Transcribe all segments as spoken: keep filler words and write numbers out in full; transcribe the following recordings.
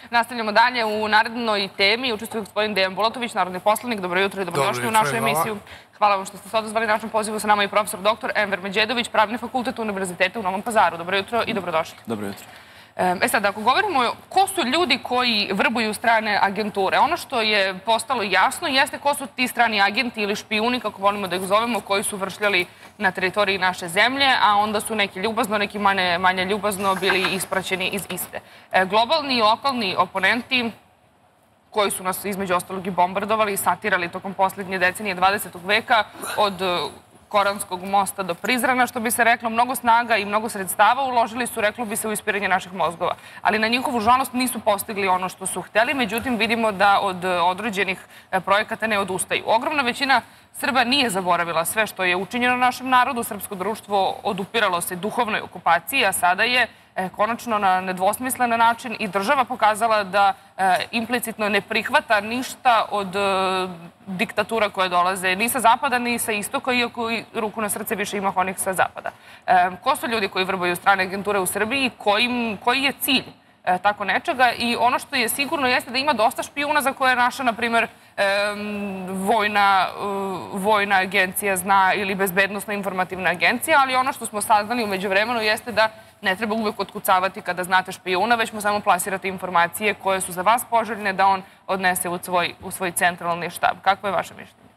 Nastavljamo dalje u narednoj temi. Učestvuje gospodin Dejan Bulatović, narodni poslanik. Dobro jutro i dobrodošli u našu emisiju. Hvala vam što ste se odazvali našem pozivu. Sa nama je profesor doktor Enver Međedović, Pravni fakultet Univerziteta u Novom Pazaru. Dobro jutro i dobrodošli. Dobro jutro. E sad, ako govorimo ko su ljudi koji vrbuju strane agenture, ono što je postalo jasno jeste ko su ti strani agenti ili špijuni, kako volimo da ih zovemo, koji su vršljali na teritoriji naše zemlje, a onda su neki ljubazno, neki manje, manje ljubazno bili ispraćeni iz iste. E, globalni i lokalni oponenti koji su nas između ostalog i bombardovali i satirali tokom posljednje decenije dvadesetog veka od Koranskog mosta do Prizrena, što bi se reklo, mnogo snaga i mnogo sredstava uložili su, reklo bi se, u ispiranje naših mozgova. Ali na njihovu žalost nisu postigli ono što su hteli, međutim vidimo da od određenih projekata ne odustaju. Ogromna većina Srba nije zaboravila sve što je učinjeno našem narodu. Srpsko društvo odupiralo se duhovnoj okupaciji, a sada je konačno na nedvosmislen način i država pokazala da implicitno ne prihvata ništa od diktatura koje dolaze ni sa zapada, ni sa istoka, iako i ruku na srce više ima onih sa zapada. Ko su ljudi koji vrbuju strane agenture u Srbiji? Koji je cilj tako nečega? I ono što je sigurno jeste da ima dosta špijuna za koje je naša, na primjer, vojna agencija zna ili bezbednostna informativna agencija, ali ono što smo saznali u međuvremenu jeste da ne treba uvek otkucavati kada znate špijuna, već mu samo plasirati informacije koje su za vas poželjne da on odnese u svoj centralni štab. Kako je vaše mišljenje?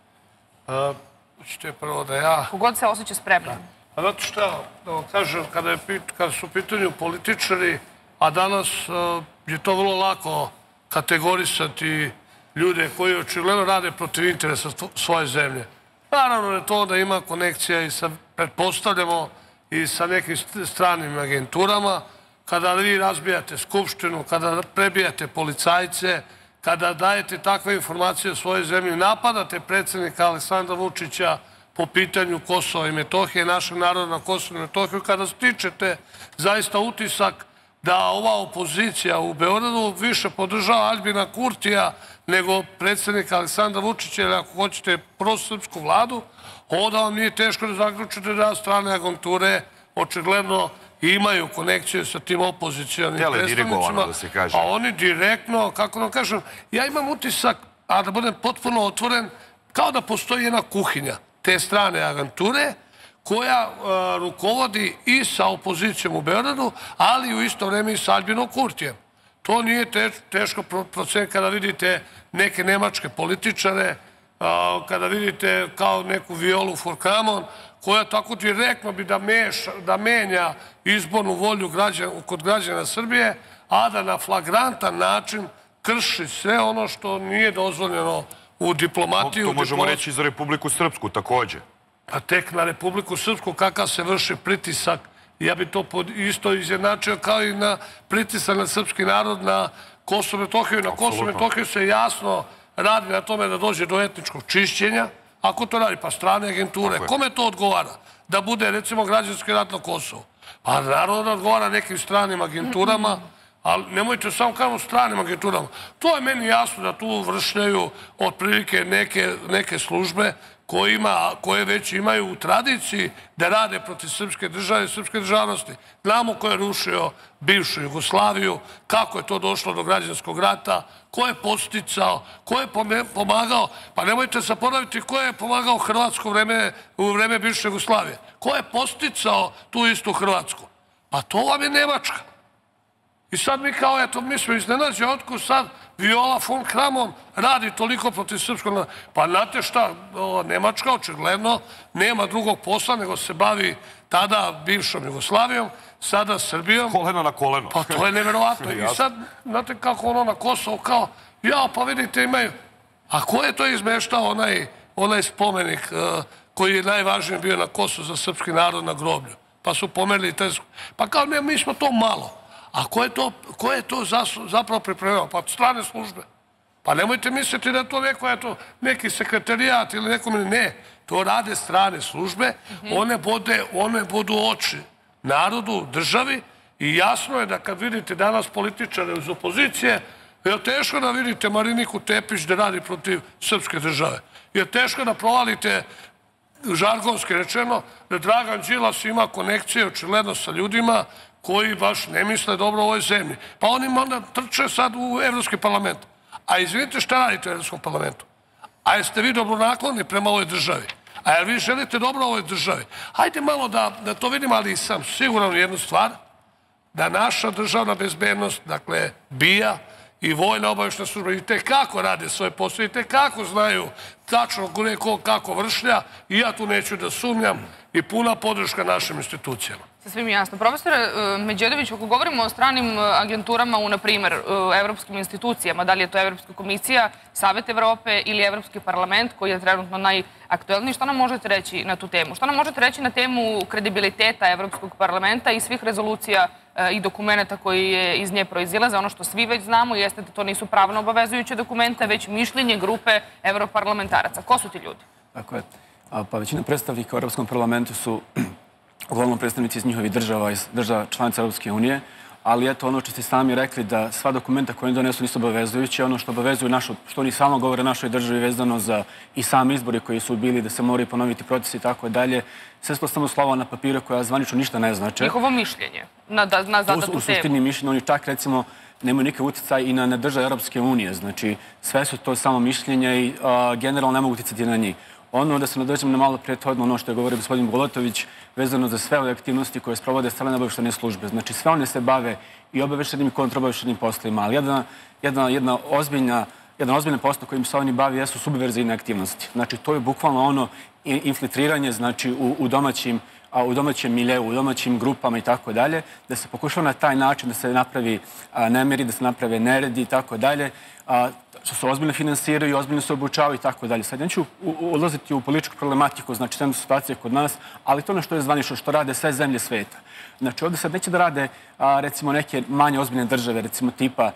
Hoćete prvo da ja... Kogod se osjeća spremno. Znate šta, da vam kažem, kada su u pitanju političari, a danas je to vrlo lako kategorisati ljude koji očigledno rade protiv interesa svoje zemlje. Naravno je to da ima konekcija i sa, pretpostavljamo, i sa nekim stranim agenturama. Kada vi razbijate skupštinu, kada prebijate policajce, kada dajete takve informacije o svojoj zemlji, napadate predsjednika Aleksandra Vučića po pitanju Kosova i Metohije, našeg naroda na Kosovo i Metohiju, kada stičete zaista utisak da ova opozicija u Beogradu više podržava Aljbina Kurtija nego predsjednika Aleksandra Vučića ili ako hoćete prosrpsku vladu, onda vam nije teško da zaključite da strane agenture očigledno imaju konekciju sa tim opozicijalnim predstavnicima. A oni direktno, kako da kažem, ja imam utisak, a da budem potpuno otvoren, kao da postoji jedna kuhinja te strane agenture koja rukovodi i sa opozicijom u Beogradu, ali u isto vreme i sa Aljbinom Kurtijem. To nije teško proceniti kada vidite neke nemačke političare, kada vidite kao neku Violu von Kramon, koja tako direktno bi da menja izbornu volju kod građana Srbije, a da na flagrantan način krši sve ono što nije dozvoljeno u diplomatiju. To možemo reći i za Republiku Srpsku također. Pa tek na Republiku Srpsku kakav se vrši pritisak, ja bi to isto izjednačio kao i na pritisak na srpski narod na Kosovo i Metohiju. Na Kosovo i Metohiju se jasno radi na tome da dođe do etničkog čišćenja. Ako to radi, pa strane agenture. Kome to odgovara? Da bude, recimo, građanski rat na Kosovu. Pa naravno da odgovara nekim stranim agenturama, ali nemojte samo kao stranim agenturama. To je meni jasno da tu vršljaju otprilike neke službe koje već imaju u tradiciji da rade protiv srpske države i srpske državnosti. Znamo ko je rušio bivšu Jugoslaviju, kako je to došlo do građanskog rata, ko je posticao, ko je pomagao, pa nemojte zaboraviti ko je pomagao Hrvatsku u vreme bivše Jugoslavije. Ko je posticao tu istu Hrvatsku? Pa to vam je Nemačka. I sad mi kao, eto, mi smo iznenađeni, otkud sad Viola von Kramon radi toliko protiv srpskog naroda. Pa znate šta, Nemačka očigledno nema drugog posla nego se bavi tada bivšom Jugoslavijom, sada Srbijom. Koleno na koleno. Pa to je neverovatno. I sad, znate kako ono na Kosovo, kao, ja, pa vidite, imaju... A ko je to izmeštao onaj spomenik koji je najvažniji bio na Kosovo za srpski narod na groblju? Pa su pomerili te... Pa kao, ne, mi smo to malo. A ko je to zapravo pripremio? Pa strane službe. Pa nemojte misliti da je to neki sekretarijat ili nekom... Ne, to rade strane službe. One budu oči narodu, državi i jasno je da kad vidite danas političare iz opozicije, je teško da vidite Mariniku Tepić da radi protiv srpske države. Je teško da provalite, žargonski rečeno, da Dragan Đilas ima konekcije očigledno sa ljudima koji baš ne misle dobro u ovoj zemlji. Pa oni onda trče sad u Evropski parlament. A izvinite, šta radite u Evropskom parlamentu? A jeste vi dobronakloni prema ovoj državi? A jel vi želite dobro ovoj državi? Hajde malo da to vidimo, ali sam siguran u jednu stvar, da naša državna bezbednost, dakle, B I A i vojna obavještajna služba i tekako rade svoje posao i tekako znaju tačno ko kako vršlja i ja tu neću da sumnjam i puna podrška našim institucijama. Sa svim jasno. Profesore Međedović, ako govorimo o stranim agenturama u, na primjer, evropskim institucijama, da li je to Evropska komisija, Savet Evrope ili Evropski parlament, koji je trenutno najaktuelniji, šta nam možete reći na tu temu? Šta nam možete reći na temu kredibiliteta Evropskog parlamenta i svih rezolucija i dokumenta koji je iz nje proizilaze? Ono što svi već znamo jeste da to nisu pravno obavezujuće dokumente, već mišljenje grupe evroparlamentaraca. Ko su ti ljudi? Tako je. Pa većina predstavnika u Evropskom parlamentu su uglavnom predstavnici iz njihovih država, iz država članica Europske unije, ali eto ono što ste sami rekli da sva dokumenta koje oni donesu nisu obavezujući, ono što obavezuju našu, što oni samo govore našoj državi vezano za i sami izbori koji su bili, da se moraju ponoviti procesi i tako dalje, sve su samo slova na papiru koja zvanično ništa ne znače. Njihovo mišljenje na zadatu temu. U suštini mišljenje, oni čak recimo nemaju nikakav uticaj i na države Europske unije, znači sve su to samo mišljenje i generalno ne mogu uticati na njih. Ono da se nadođemo na malo prethodno ono što je govorio gospodin Bulatović vezano za sve ove aktivnosti koje sprovode strane obavještajne službe. Znači sve one se bave i obavještajnim i kontraobavještajnim poslovima, ali jedna, jedna, jedna ozbiljna, jedan ozbiljan posao kojim se oni bavi jesu subverzivne aktivnosti. Znači to je bukvalno ono infiltriranje znači, u, u domaćim u domaćem miljeu, u domaćim grupama i tako dalje, da se pokušava na taj način da se napravi nemiri, da se naprave neredi i tako dalje, što se ozbiljno finansiraju, ozbiljno se obučavaju i tako dalje. Sad neću ulaziti u političku problematiku, znači trenutna situacija kod nas, ali to ono što je zvanično, što rade sve zemlje sveta. Znači ovdje sad neće da rade recimo neke manje ozbiljne države, recimo tipa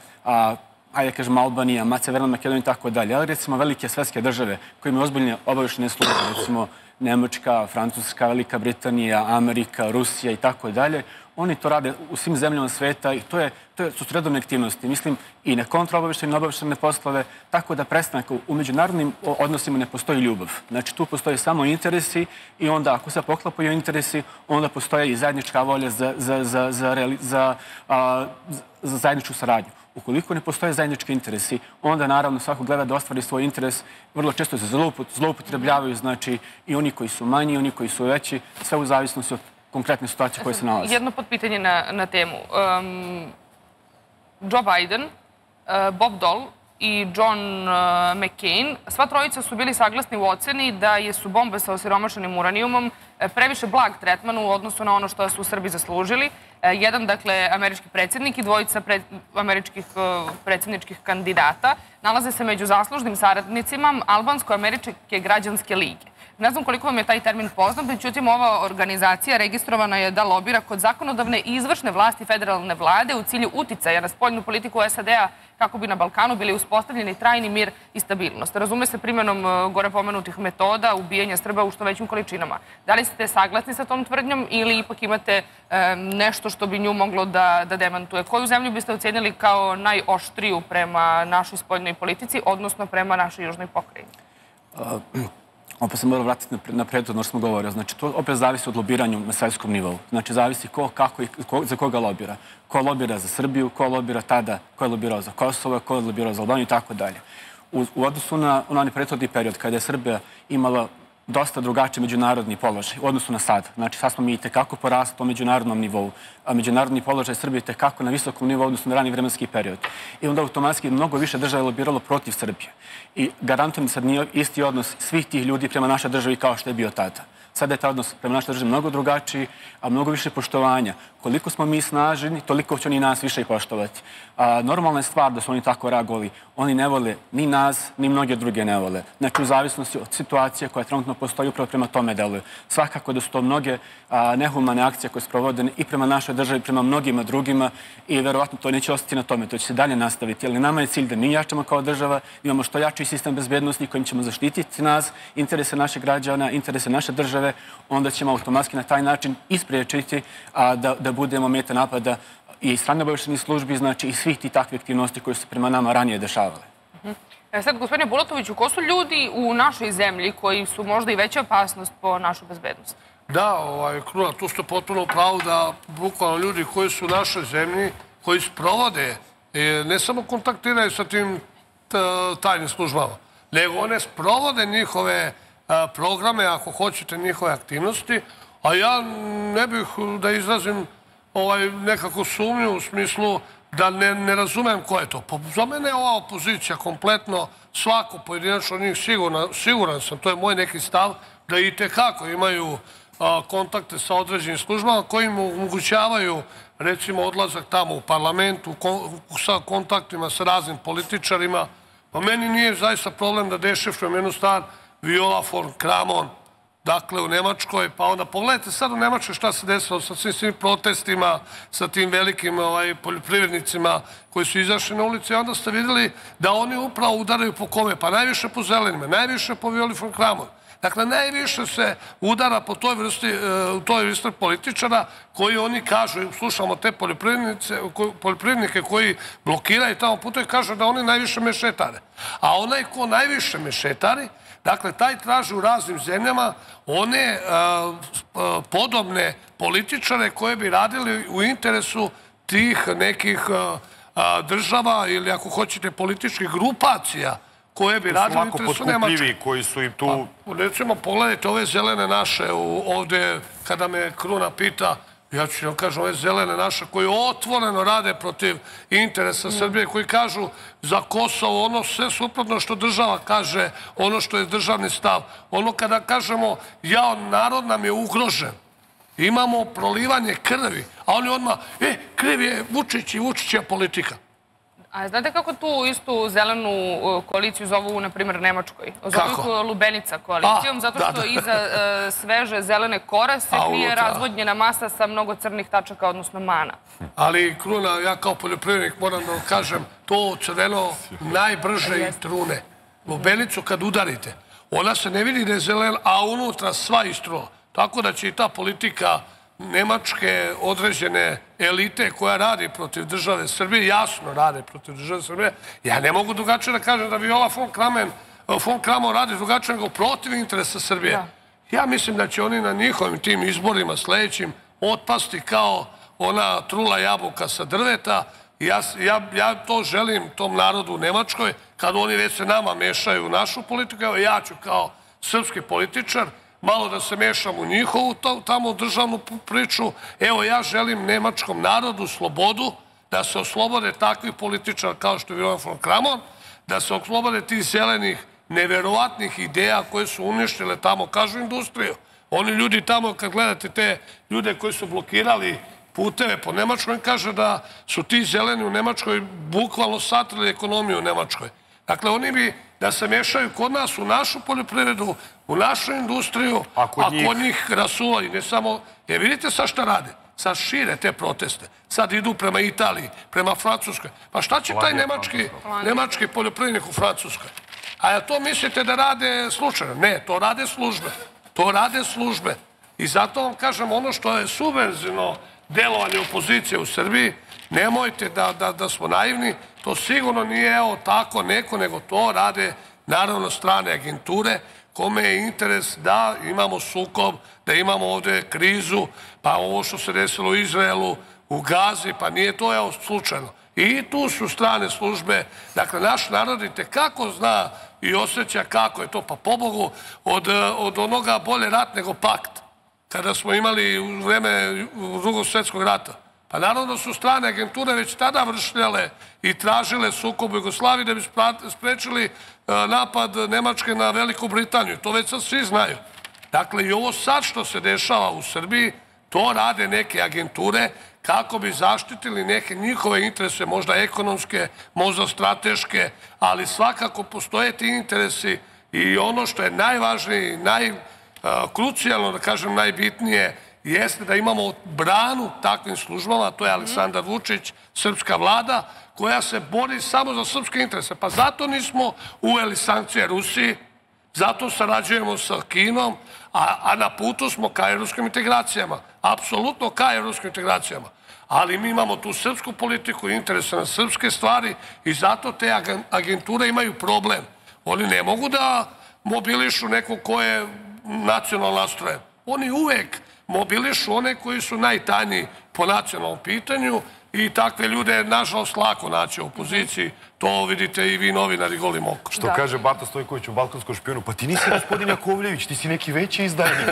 ajde kažem Albanija, Severna Makedonija i tako dalje, ali recimo velike svetske države koje imaju ozbiljne obavještajne službe, recimo Nemačka, Francuska, Velika Britanija, Amerika, Rusija i tako dalje. Oni to rade u svim zemljama sveta i to, je, to su redovne aktivnosti. Mislim i na kontraobavještajne i obavještajne poslove, tako da prestanak u međunarodnim odnosima ne postoji ljubav. Znači tu postoje samo interesi i onda ako se poklapaju interesi, onda postoje i zajednička volja za, za, za, za, za, za, a, za zajedničku saradnju. Ukoliko ne postoje zajednički interesi, onda naravno svako gleda da ostvari svoj interes. Vrlo često se zloupotrebljavaju, znači i oni koji su manji, i oni koji su veći, sve u zavisnosti od konkretne situacije koje se nalaze. Jedno potpitanje na, na temu. Um, Joe Biden, uh, Bob Dole i John uh, McCain, sva trojica su bili saglasni u oceni da je su bombe sa osiromašenim uranijumom previše blag tretman u odnosu na ono što su Srbi zaslužili. Jedan, dakle, američki predsjednik i dvojica pre, američkih uh, predsjedničkih kandidata nalaze se među zaslužnim saradnicima Albansko-američke građanske lige. Ne znam koliko vam je taj termin poznat, međutim, ova organizacija registrovana je da lobira kod zakonodavne i izvršne vlasti federalne vlade u cilju uticaja na spoljnu politiku S A D-a kako bi na Balkanu bili uspostavljeni trajni mir i stabilnost. Razume se primjenom gore pomenutih metoda ubijanja Srba u što većim količinama. Da li ste saglasni sa tom tvrdnjom ili ipak imate e, nešto što bi nju moglo da, da demantuje? Koju zemlju biste ocenili kao najoštriju prema našoj spoljnoj politici, odnosno prema našoj južnoj pokrajini? Uh, Opet se mora vratiti na prethodno što smo govorili. Znači, to opet zavisi od lobiranju na svjetskom nivou. Znači, zavisi ko, kako i ko, za koga lobira. Ko lobira za Srbiju, ko lobira tada, ko je lobirao za Kosovo, ko je lobirao za Albaniju i tako dalje. U, u odnosu na onaj prethodni period kada je Srbija imala dosta drugačiji međunarodni položaj u odnosu na sad. Znači, sad smo mi i tekako porasli po međunarodnom nivou, a međunarodni položaj Srbije je tekako na visokom nivou odnosno na rani vremenski period. I onda automatski mnogo više država je lobiralo protiv Srbije. I garantujem sad nije isti odnos svih tih ljudi prema našoj državi kao što je bio tada. Sada je taj odnos prema našoj državi mnogo drugačiji, a mnogo više poštovanja. Koliko smo mi snažni, toliko će oni nas više i poštovati. A, normalna je stvar da su oni tako reagovali. Oni ne vole ni nas, ni mnoge druge ne vole. Znači, u zavisnosti od situacije koja trenutno postoji, upravo prema tome deluju. Svakako da su to mnoge a, nehumane akcije koje su provodene i prema našoj državi, prema mnogima drugima i verovatno to neće ostati na tome. To će se dalje nastaviti. Ali nama je cilj da mi jačamo kao država, imamo što jači sistem bezbednosti kojim ćemo zaštititi nas, interese naših građana, interese naše države, onda ćemo automatski na taj način ispriječiti a, da, da budemo meta napada i strane obavještajnih službi, znači i svih tih takvih aktivnosti koje su prema nama ranije dešavale. Uh-huh. E sad, gospodine Bulatoviću, ko su ljudi u našoj zemlji koji su možda i veća opasnost po našu bezbednost? Da, ovaj, Kruna, tu ste potpuno u pravu da bukvalno ljudi koji su u našoj zemlji, koji sprovode, ne samo kontaktiraju sa tim tajnim službama, nego one sprovode njihove programe, ako hoćete, njihove aktivnosti, a ja ne bih da izrazim nekako sumnju u smislu da ne razumem ko je to. Za mene je ova opozicija kompletno, svako pojedinačno njih siguran sam, to je moj neki stav, da i tekako imaju kontakte sa određenim službama koji im omogućavaju, recimo, odlazak tamo u parlamentu, sa kontaktima sa raznim političarima. Pa meni nije zaista problem da dešifrujem jednu stvar, Viola von Kramon, dakle u Nemačkoj, pa onda pogledajte sad u Nemačkoj šta se desilo sa svim svim protestima, sa tim velikim poljoprivrednicima koji su izašli na ulici i onda ste vidjeli da oni upravo udaraju po kome, pa najviše po zelenima, najviše po Violi von Kramon. Dakle, najviše se udara po toj vrsti političara koji oni kažu, slušamo te poljoprivrednike koji blokiraju tamo puto i kažu da oni najviše mešetare. A onaj ko najviše mešetari, dakle, taj traži u raznim zemljama one podobne političare koje bi radili u interesu tih nekih država ili, ako hoćete, političkih grupacija koje bi radili u interesu Nemačke. Koji su i tu... Recimo, pogledajte ove zelene naše ovde, kada me Kruna pita, ja ću vam kažem, ove zelene naše koji otvoreno rade protiv interesa Srbije, koji kažu za Kosovo ono sve suprotno što država kaže, ono što je državni stav. Ono kada kažemo, ja, narod nam je ugrožen, imamo prolivanje krvi, a oni odmah, e, kriv je Vučić i Vučićeva politika. A znate kako tu istu zelenu koaliciju zovu, na primjer, Nemačkoj? Zovu ih Lubenica koalicijom, zato što iza sveže zelene kore se krije razvodnjena masa sa mnogo crnih tačaka, odnosno mana. Ali, Kruna, ja kao poljoprivrednik moram da vam kažem, to crveno najbrže i trune. Lubenicu kad udarite, ona se ne vidi da je zelena, a unutra sva istrula. Tako da će i ta politika nemačke određene elite koja radi protiv države Srbije, jasno rade protiv države Srbije, ja ne mogu drugačije da kažem da Viola von Kramon radi drugačije nego protiv interesa Srbije. Ja mislim da će oni na njihovim tim izborima sljedećim otpasti kao ona trula jabuka sa drveta. Ja to želim tom narodu u Nemačkoj, kad oni već se nama mešaju u našu politiku, evo ja ću kao srpski političar malo da se mešam u njihovu tamo državnu priču. Evo, ja želim nemačkom narodu slobodu, da se oslobode takvih političara kao što je Viola von Kramon, da se oslobode tih zelenih, neverovatnih ideja koje su uništile tamo, kažu, industriju. Oni ljudi tamo, kad gledate te ljude koji su blokirali puteve po Nemačkoj, kaže da su ti zeleni u Nemačkoj bukvalno satrili ekonomiju u Nemačkoj. Dakle, oni bi da se mešaju kod nas u našu poljoprivredu, u našu industriju, a kod njih rasuvaju. Ne samo, jer vidite sad šta rade. Sad šire te proteste. Sad idu prema Italiji, prema Francuskoj. Pa šta će taj nemački poljoprivrednik u Francuskoj? A ja to mislite da rade slučajno? Ne, to rade službe. To rade službe. I zato vam kažem, ono što je subverzivno delovanje opozicije u Srbiji, nemojte da smo naivni, to sigurno nije evo tako neko, nego to rade naravno strane agenture, kome je interes da imamo sukob, da imamo ovdje krizu, pa ovo što se desilo u Izraelu, u Gazi, pa nije to evo slučajno. I tu su strane službe, dakle naš narod i tekako zna i osjeća kako je to, pa pobogu od onoga bolje rat nego pakt, kada smo imali u vreme Drugog svjetskog rata. Pa naravno su strane agenture već tada vršljale i tražile sukob u Jugoslaviji da bi sprečili napad Nemačke na Veliku Britaniju. To već sad svi znaju. Dakle, i ovo sad što se dešava u Srbiji, to rade neke agenture kako bi zaštitili neke njihove interese, možda ekonomske, možda strateške, ali svakako postoje ti interesi i ono što je najvažnije i najkrucijalno, da kažem najbitnije, jeste da imamo branu takvim službama, to je Aleksandar Vučić, srpska vlada, koja se bori samo za srpske interese. Pa zato nismo uveli sankcije Rusiji, zato sarađujemo sa Kinom, a na putu smo ka evropskim integracijama. Apsolutno ka evropskim integracijama. Ali mi imamo tu srpsku politiku, interese na srpske stvari i zato te agenture imaju problem. Oni ne mogu da mobilišu neko ko je nacionalno nastrojen. oni uvek mobilišu one koji su najtanji po nacionalnom pitanju i takve ljude, nažalost, lako naći u opoziciji. To vidite i vi novinari golim oko. Što kaže Bata Stojković u Balkanskom špijunu, pa ti nisi gospodin Jakovljević, ti si neki veći izdajnik.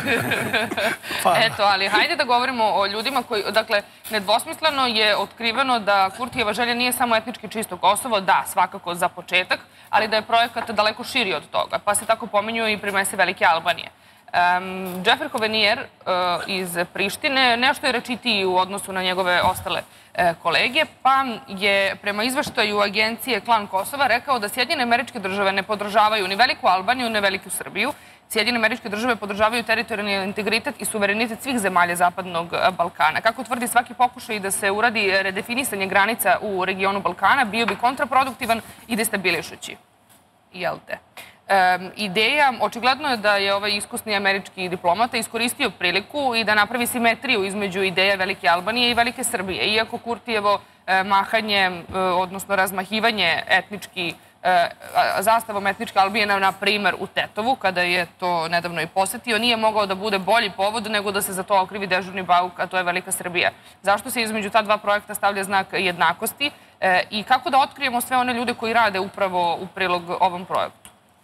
Eto, ali hajde da govorimo o ljudima koji, dakle, nedvosmisleno je otkriveno da Kurtijeva želja nije samo etnički čisto Kosovo, da, svakako za početak, ali da je projekat daleko širi od toga, pa se tako pominju i primese Velike Albanije. Um, Džefer Hovenijer uh, iz Prištine nešto je rečitiji u odnosu na njegove ostale uh, kolege, pa je prema izveštaju agencije Klan Kosova rekao da Sjedinjene Američke Države ne podržavaju ni Veliku Albaniju, ni Veliku Srbiju. Sjedinjene Američke Države podržavaju teritorijalni integritet i suverenitet svih zemalja Zapadnog Balkana. Kako tvrdi, svaki pokušaj da se uradi redefinisanje granica u regionu Balkana bio bi kontraproduktivan i destabilišući. Jel te? Um, ideja, očigledno je da je ovaj iskusni američki diplomata iskoristio priliku i da napravi simetriju između ideje Velike Albanije i Velike Srbije. Iako Kurtijevo eh, mahanje, eh, odnosno razmahivanje etnički, eh, zastavom etničke Albanije, na primer u Tetovu, kada je to nedavno i posetio, nije mogao da bude bolji povod nego da se za to okrivi dežurni bauk, a to je Velika Srbija. Zašto se između ta dva projekta stavlja znak jednakosti eh, i kako da otkrijemo sve one ljude koji rade upravo u prilog ovom projektu?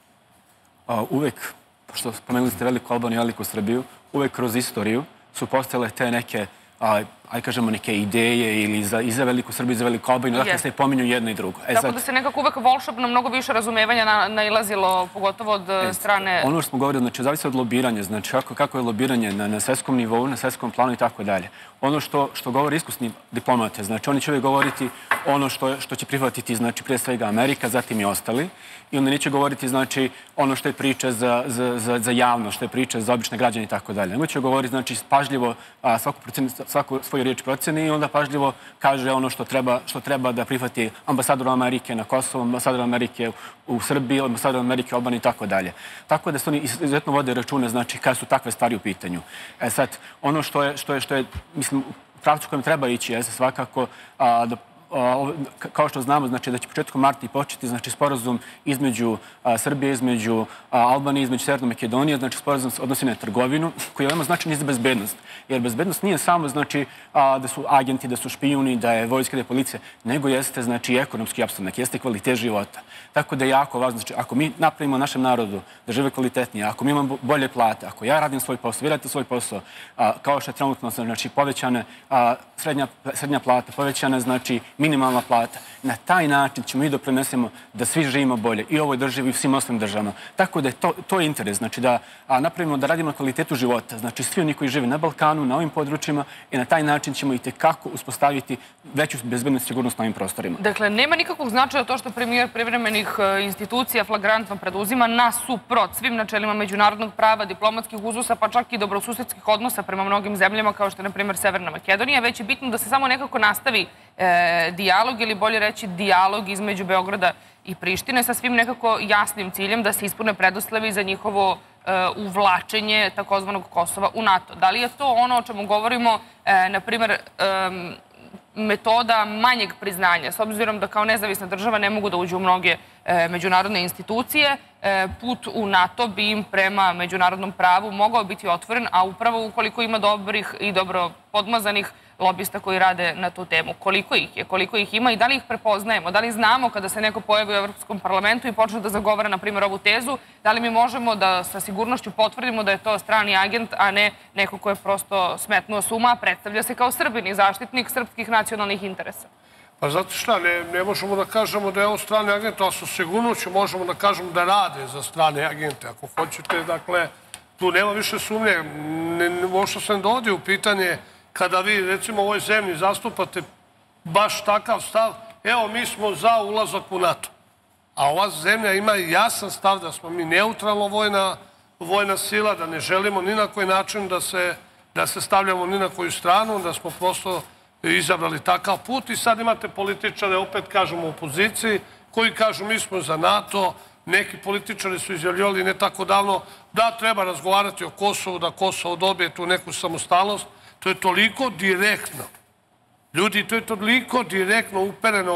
Uvek, pošto spomenuli ste Veliku Albaniju i Veliku Srbiju, uvek kroz istoriju su postojale te neke, aj kažemo, neke ideje ili i za Veliku Srbiju i za Veliku Albaniju, dakle se pominju jedno i drugo. Tako da se nekako uvek volšebno mnogo više razumevanja nailazilo, pogotovo od strane... Ono što smo govorili, znači, zavisi od lobiranja, znači kako je lobiranje na svetskom nivou, na svetskom planu i tako dalje. Ono što govori iskusni diplomate, znači oni će uvijek govoriti ono što će prihvatiti, znači, prije svega Amerika, zatim i ostali, i onda neće govoriti, znači, ono što je priča za javnost, što je priča za obične građane i tako dalje. Nego će govoriti, znači, pažljivo svaku svoju riječ proceni i onda pažljivo kaže ono što treba da prihvati ambasador Amerike na Kosovo, ambasador Amerike u Srbiji, ambasador Amerike u Albaniji i tako dalje. Tako da se oni izuzetno vode račune, znači, kada su takve stvari u pitanju. E sad, ono što je, mislim, u pravcu kojem treba ići je svakako da kao što znamo, znači da će početkom marta i početi, znači, sporazum između Srbije, između Albanije, između Severne Makedonije, znači sporazum se odnosi na trgovinu, koji je veoma značajan i za bezbednost. Jer bezbednost nije samo, znači, da su agenti, da su špijuni, da je vojska, da je policija, nego jeste, znači, ekonomski opstanak, jeste kvalitet života. Tako da je jako važno, znači, ako mi napravimo našem narodu da žive kvalitetnije, ako mi imamo bolje plate, ako ja radim svoj posao, vi radite svoj posao, kao što je trenutno, znači, povećane srednja plata, povećane, znači, minimalna plata. Na taj način ćemo i doprinesemo da svi živimo bolje i u ovoj državi i u svim ostalim državama. Tako da je to interes, znači da napravimo, da radimo na kvalitetu života, znači svi oni koji žive na Balkanu, na ovim područjima, i na taj način ćemo i tekako uspostaviti veću bezbednost i sigurnost na ovim prostorima. Dakle, nema nikakvog značaja to što premijer privremenih institucija flagrantno preduzima nasuprot svim načelima međunarodnog prava, diplomatskih uzusa, pa čak i dobrosusedskih odnosa prema mnogim zemljama, kao što je, na primjer, Severna Makedonija, već je bitno da se samo nekako nastavi dijalog, ili bolje reći dijalog između Beograda i Prištine sa svim nekako jasnim ciljem da se ispune preduslovi za njihovo uvlačenje takozvanog Kosova u NATO. Da li je to ono o čemu govorimo, na primjer, metoda manjeg priznanja, s obzirom da kao nezavisna država ne mogu da uđu u mnoge međunarodne institucije, put u NATO bi im prema međunarodnom pravu mogao biti otvoren, a upravo ukoliko ima dobrih i dobro podmazanih lobista koji rade na tu temu. Koliko ih je, koliko ih ima i da li ih prepoznajemo, da li znamo kada se neko pojavi u Evropskom parlamentu i počne da zagovara, na primjer, ovu tezu, da li mi možemo da sa sigurnošću potvrdimo da je to strani agent, a ne neko ko je prosto smetnuo s uma, a predstavlja se kao Srbin i zaštitnik srpskih nacionalnih interesa. Pa znate šta, ne možemo da kažemo da je ovo strani agent, ali sa sigurnošću možemo da kažemo da rade za strane agente. Ako hoćete, dakle, tu nema više sumnje. Možda se ne dovodi u pitanje kada vi, recimo, u ovoj zemlji zastupate baš takav stav, evo, mi smo za ulazak u NATO. A ova zemlja ima jasan stav da smo mi neutralno vojna sila, da ne želimo ni na koji način da se stavljamo ni na koju stranu, da smo prosto izabrali takav put. I sad imate političare, opet kažemo u opoziciji, koji kažu mi smo za NATO. Neki političari su izjavljivali ne tako davno da treba razgovarati o Kosovu, da Kosovo dobije tu neku samostalnost. To je toliko direktno. Ljudi, to je toliko direktno upereno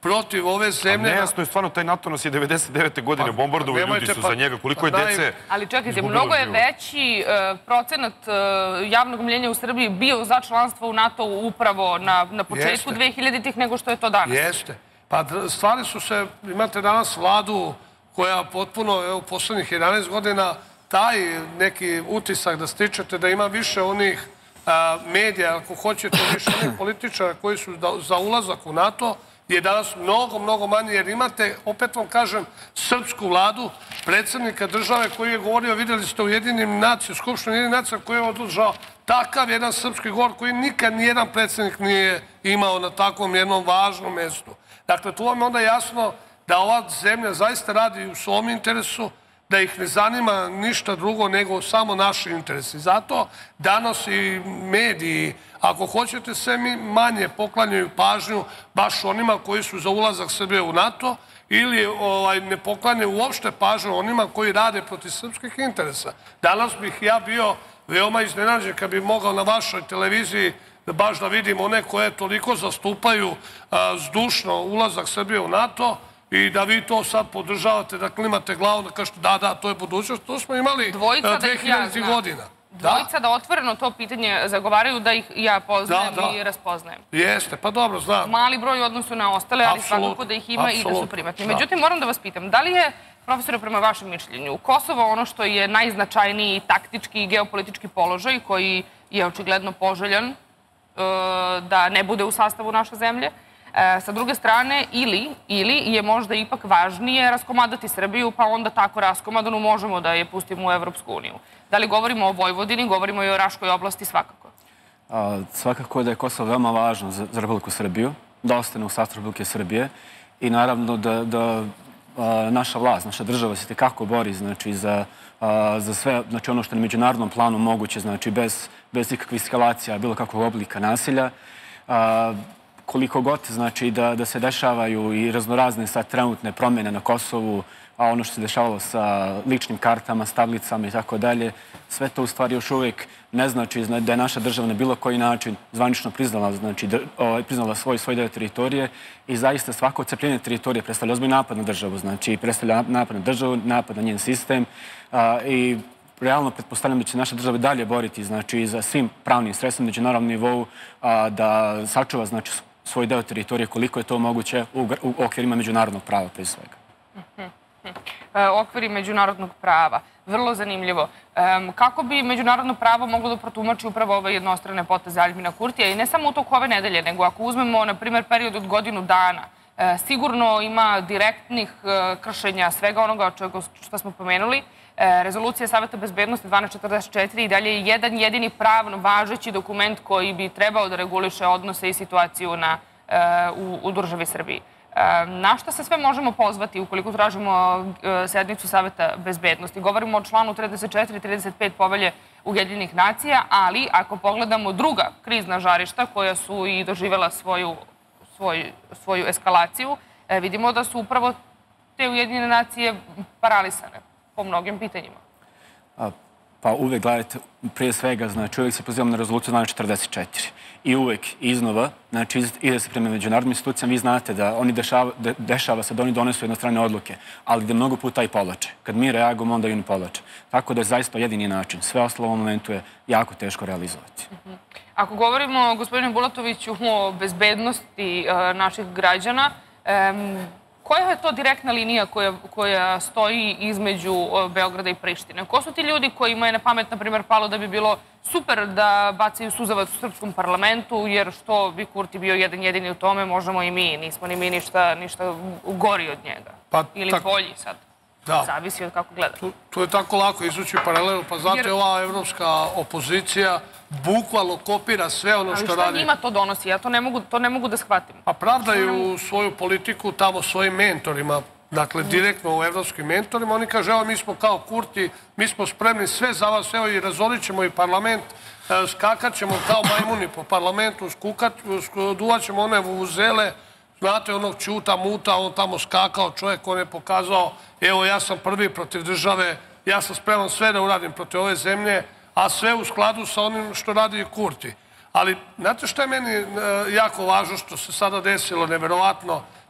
protiv ove zemlje... Nejasno je stvarno, taj NATO nas je devedeset devete godine bombardovao, ljudi su za njega. Koliko je dece... Ali čekajte, mnogo je veći procenat javnog mljenja u Srbiji bio za članstvo u NATO upravo na početku dve hiljaditih nego što je to danas. Jeste. Pa stvari su se... Imate danas vladu koja potpuno, evo, poslednjih jedanaest godina taj neki utisak da stičete da ima više onih medija, ako hoćete, više onih političara koji su za ulazak u NATO, je danas mnogo, mnogo manje, jer imate, opet vam kažem, srpsku vladu, predsjednika države koji je govorio, vidjeli ste u Jedinim nacija, u Skupštini Jedinih nacija, koji je održao takav jedan srpski govor koji nikad nijedan predsjednik nije imao na takvom jednom važnom mjestu. Dakle, tu vam je onda jasno da ova zemlja zaista radi u svom interesu, da ih ne zanima ništa drugo nego samo naši interesi. Zato danas i mediji, ako hoćete, sve manje poklanjaju pažnju baš onima koji su za ulazak Srbije u NATO ili ne poklanjaju uopšte pažnju onima koji rade protiv srpskih interesa. Danas bih ja bio veoma iznenađen kad bih mogao na vašoj televiziji baš da vidim one koje toliko zastupaju zdušno ulazak Srbije u NATO i da vi to sad podržavate, da klimate glavu, da kažete da, da, to je budućnost. To smo imali dve hiljaditih godina. Dvojica da otvoreno to pitanje zagovaraju, da ih ja poznajem i raspoznajem. Jeste, pa dobro, znam. Mali broj u odnosu na ostale, ali svakako da ih ima i da su primatni. Međutim, moram da vas pitam, da li je, profesore, prema vašem mišljenju, Kosovo ono što je najznačajniji taktički i geopolitički položaj, koji je očigledno poželjan da ne bude u sastavu naše zemlje? Sa druge strane, ili je možda ipak važnije raskomadati Srbiju, pa onda tako raskomadanu možemo da je pustimo u Evropsku uniju. Da li govorimo o Vojvodini, govorimo i o Raškoj oblasti svakako? Svakako da je Kosovo veoma važno za Republiku Srbiju, da ostane u sastavu Republike Srbije i naravno da naša vlast, naša država se tekako bori za sve ono što je na međunarodnom planu moguće, bez ikakvih eskalacija, bilo kakvog oblika nasilja. Koliko god znači da se dešavaju i raznorazne sad trenutne promjene na Kosovu, a ono što se dešavalo sa ličnim kartama, s tablicama i tako dalje, sve to u stvari još uvijek ne znači da je naša država na bilo koji način zvanično priznala svoj deo teritorije i zaista svako odcepljenje teritorije predstavlja ozbiljni napad na državu, znači predstavlja napad na državu, napad na njen sistem i realno pretpostavljam da će naša država dalje boriti za svim pravnim sredstvima na međunarodnom nivou da sačuva svoj deo teritorije koliko je to moguće u okvirima međunarodnog prava pre svega. Okviri međunarodnog prava. Vrlo zanimljivo. Kako bi međunarodno pravo moglo da protumači upravo ove jednostrane poteze Aljbina Kurtija i ne samo u toku ove nedelje, nego ako uzmemo, na primjer, period od godinu dana, sigurno ima direktnih kršenja svega onoga što smo pomenuli. Rezolucija Saveta bezbednosti dvanaest četrdeset četiri i dalje je jedan jedini pravno važeći dokument koji bi trebao da reguliše odnose i situaciju u državi Srbiji. Na šta se sve možemo pozvati ukoliko tražimo sednicu Saveta bezbednosti? Govorimo o članu trideset četiri i trideset pet povelje Ujedinjenih nacija, ali ako pogledamo druga krizna žarišta koja su i doživjela svoju eskalaciju, vidimo da su upravo te Ujedinjene nacije paralisane po mnogim pitanjima. Pa uvek, gledajte, prije svega, znači uvek se pozivamo na rezoluciju dvanaest četrdeset četiri. I uvek iznova, znači ide se prema međunarodnim institucijama, vi znate da oni dešava se da oni donesu jednostrane odluke, ali da mnogo puta i povlače. Kad mi reagujemo, onda i oni povlače. Tako da je zaista jedini način. Sve ostalo u ovom momentu je jako teško realizovati. Ako govorimo, gospodine Bulatoviću, o bezbednosti naših građana, koja je to direktna linija koja stoji između Beograda i Prištine? Ko su ti ljudi kojima je na pamet, na primjer, palo da bi bilo super da bacaju suzavac u srpskom parlamentu, jer što bi Kurti bio jedan jedini u tome, možemo i mi, nismo ni mi ništa gori od njega. Ili bolji sad. Zavisi od kako gledate. Tu je tako lako izvući paralelu, pa znate, ova evropska opozicija bukvalno kopira sve ono što radi. Ali šta njima to donosi? Ja to ne mogu da shvatim. Pa pravdaju svoju politiku tamo svojim mentorima, dakle direktno u evropskim mentorima. Oni kažu, evo mi smo kao Kurti, mi smo spremni sve za vas, evo i razorit ćemo i parlament, skakat ćemo kao majmuni po parlamentu, duvat ćemo one vuvuzele. Znate, onog Ćuta Muta, on tamo skakao, čovjek, on je pokazao, evo ja sam prvi protiv države, ja sam spreman sve da uradim protiv ove zemlje, a sve u skladu sa onim što radi i Kurti. Ali, znate što je meni jako važno što se sada desilo, neverovatno,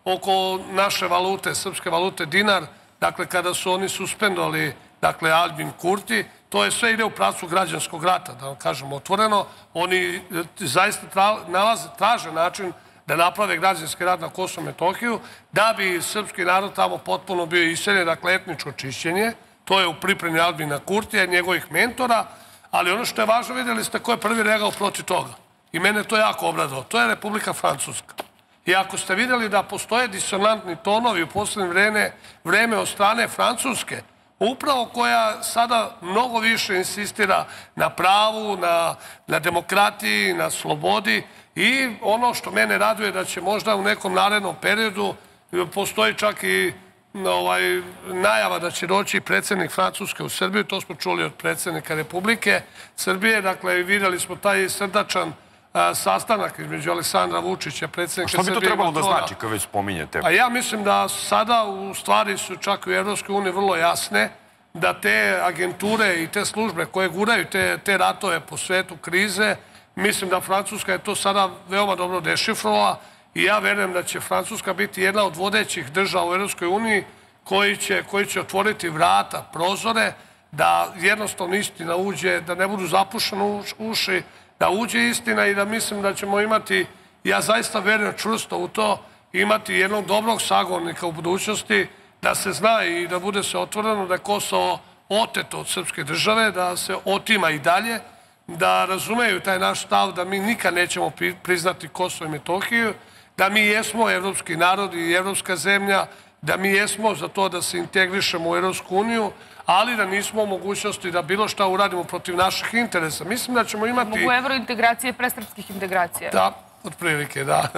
oko naše valute, srpske valute dinar, dakle, kada su oni suspendovali, dakle, Albin Kurti, to je sve ide u pravcu građanskog rata, da vam kažemo otvoreno. Oni zaista nalaze, traže način da naprave građanski rat na Kosovo i Metohiju, da bi srpski narod tamo potpuno bio iseljen, dakle, etničko čišćenje. To je u pripremi Albina Kurtija i njegovih mentora, ali ono što je važno, vidjeli ste ko je prvi reagao protiv toga. I mene to jako obradilo. To je Republika Francuska. I ako ste vidjeli da postoje disonantni tonovi u poslednje vreme, vreme od strane Francuske, upravo koja sada mnogo više insistira na pravu, na, na demokratiji, na slobodi, i ono što mene raduje da će možda u nekom narednom periodu, postoji čak i ovaj, najava da će doći predsjednik Francuske u Srbiju, to smo čuli od predsjednika Republike Srbije, dakle vidjeli smo taj srdačan a, sastanak između Aleksandra Vučića, predsjednika Srbije. Što bi to trebalo da znači kad već spominjete? A ja mislim da sada u stvari su čak u Evropskoj uniji vrlo jasne da te agenture i te službe koje guraju te, te ratove po svetu krize, mislim da Francuska je to sada veoma dobro dešifrovala i ja verujem da će Francuska biti jedna od vodećih država u Evropskoj uniji koji će, koji će otvoriti vrata, prozore, da jednostavno istina uđe, da ne budu zapušene uši, da uđe istina i da mislim da ćemo imati, ja zaista verujem čvrsto u to, imati jednog dobrog sagovornika u budućnosti, da se zna i da bude se otvoreno da je Kosovo oteto od srpske države, da se otima i dalje, da razumeju taj naš stav da mi nikad nećemo priznati Kosovo i Metohiju, da mi jesmo evropski narod i evropska zemlja, da mi jesmo za to da se integrišemo u Evropsku uniju, ali da nismo u mogućnosti da bilo šta uradimo protiv naših interesa. Mislim da ćemo imati... Mogu evrointegracije pre srpskih integracija. Da, otprilike, da.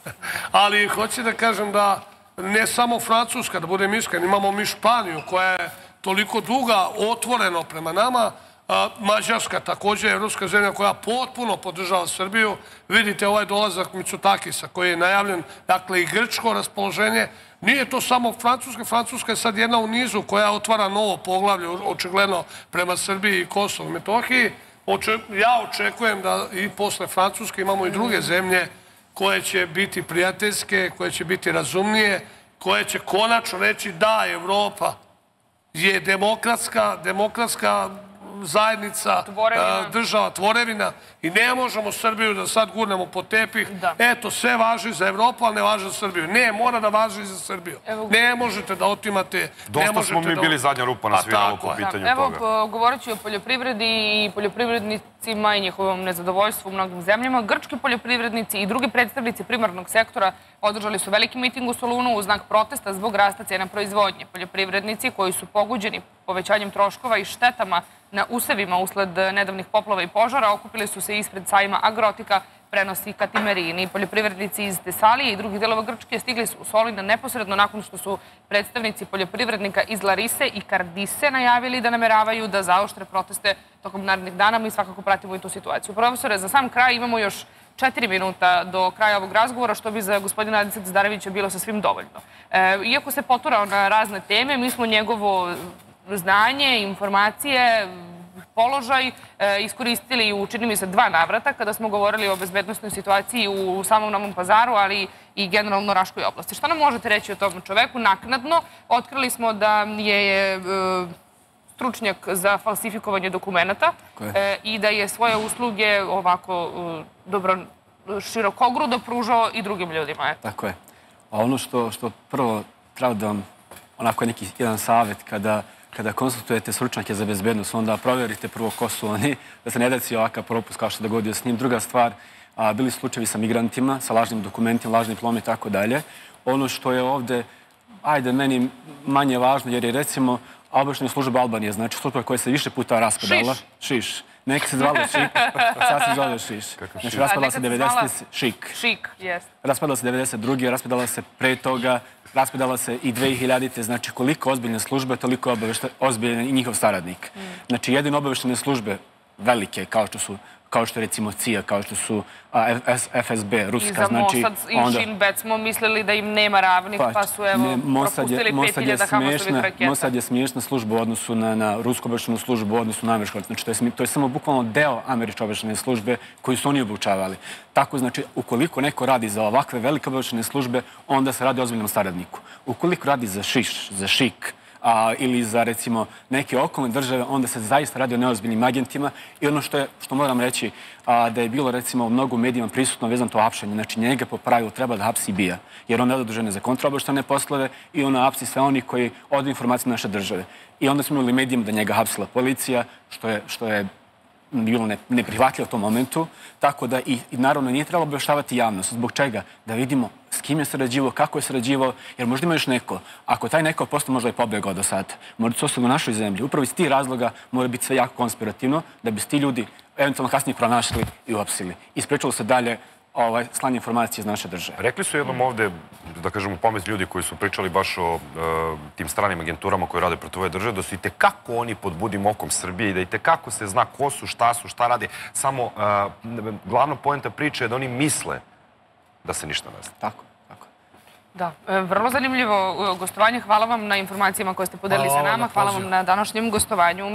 Ali hoću da kažem da ne samo Francuska, da budem iskren, imamo mi Španiju koja je toliko duga otvoreno prema nama, Mađarska također je evropska zemlja koja potpuno podržava Srbiju. Vidite ovaj dolazak Mitsotakisa koji je najavljen, dakle i grčko raspoloženje. Nije to samo Francuska, Francuska je sad jedna u nizu koja otvara novo poglavlje, očigledno prema Srbiji i Kosovo i Metohiji. Ja očekujem da i posle Francuske imamo i druge zemlje koje će biti prijateljske, koje će biti razumnije, koje će konačno reći da Evropa je demokratska, demokratska zajednica, država, tvorevina i ne možemo Srbiju da sad gurnemo po tepih. Eto, sve važi za Evropu, ali ne važi za Srbiju. Ne, mora da važi za Srbiju. Ne možete da otimate... Dosta smo mi bili zadnja rupa na sviralu po pitanju toga. Evo, govorit ću o poljoprivredi i poljoprivrednicima i njihovom nezadovoljstvu u mnogim zemljama. Grčki poljoprivrednici i drugi predstavnici primarnog sektora održali su veliki miting u Solunu u znak protesta zbog rasta cena proizvodnje. Poljoprivrednici koji su pogođeni povećanjem troškova i štetama na usevima usled nedavnih poplava i požara okupili su se ispred sajma Agrotika, prenosi Katimerini. Poljoprivrednici iz Tesalije i drugih delova Grčke stigli su u Solin neposredno nakon što su predstavnici poljoprivrednika iz Larise i Kardise najavili da nameravaju da zaoštre proteste tokom narednih dana. Mi svakako pratimo i tu situaciju. Profesore, za sam kraj imamo još četiri minuta do kraja ovog razgovora, što bi za gospodina Adica Zdarevića bilo sasvim dovoljno. Iako se poturao na razne teme, mi smo njegovo znanje, informacije, položaj iskoristili u, čini mi se, dva navrata kada smo govorili o bezbednostnoj situaciji u samom Novom Pazaru, ali i generalno Raškoj oblasti. Šta nam možete reći o tom čoveku? Naknadno otkrili smo da je stručnjak za falsifikovanje dokumenta i da je svoje usluge ovako dobro širokogrudo pružao i drugim ljudima. Tako je. A ono što prvo treba da vam onako neki jedan savjet kada kada konsultujete stručnjake za bezbednost, onda provjerite prvo ko su oni, da se ne desi ovakav propust kao što se dogodio s njim. Druga stvar, bili slučajevi sa migrantima, sa lažnim dokumentima, lažnim diplomom i tako dalje. Ono što je ovde, ajde, meni manje važno, jer je recimo obaveštajna služba Albanije, znači služba koja se više puta raspadala. Šiš. Šiš. Neki se zvalo Šik, sad se zove Šiš. Znači, raspadala se devedeset... Šik. Šik, jest. Raspadala se devedeset druge raspadala se pre toga, raspadala se i dve hiljadite. Znači, koliko ozbiljne službe, toliko ozbiljne i njihov saradnik. Znači, jedine obaveštajne službe velike, kao što su kao što je recimo C I A, kao što su F S B, Ruska. I za Mossad i Shin Bet smo mislili da im nema ravnih, pa su evo propustili pet hiljada Hamasovih raketa. Mossad je smiješna služba u odnosu na rusku obavještajnu službu, u odnosu na američku. Znači, to je samo bukvalno deo američke obavještajne službe koju su oni obučavali. Tako, znači, ukoliko neko radi za ovakve velike obavještajne službe, onda se radi o ozbiljnom saradniku. Ukoliko radi za šiš, za šik, ili za, recimo, neke okolne države, onda se zaista radi o neozbiljnim agentima. I ono što, je, što moram reći, a, da je bilo, recimo, u mnogo medijima prisutno vezano to hapšenje. Znači, njega po pravilu treba da hapsi B I A, jer on je zadužen za kontraobavještajne poslove i ono hapsi sve oni koji odaju informacije naše države. I onda smo imali medijima da njega hapsila policija, što je, što je bilo neprihvatljivo u tom momentu. Tako da, i, i naravno, nije trebalo obavještavati javnost. Zbog čega? Da vidimo s kim je sarađivao, kako je sarađivao, jer možda ima još neko. Ako taj neko posto možda je pobegao do sada, možda su ostali u našoj zemlji. Upravo iz tih razloga mora biti sve jako konspirativno, da bi se ti ljudi eventualno kasnije pronašli i uhapsili. I sprečilo se dalje ovaj, slanje informacije iz naše države. Rekli su jednom ovde, da kažemo, pamet ljudi koji su pričali baš o tim stranim agenturama koji rade protiv ove države, da su i tekako oni pod budim okom Srbije i da i tekako se zna ko su, šta su, šta rade. Samo glavna poenta priče je da oni misle da se ništa ne zna. Tako, tako. Da, vrlo zanimljivo gostovanje. Hvala vam na informacijama koje ste podelili sa nama. Hvala vam na današnjem gostovanju.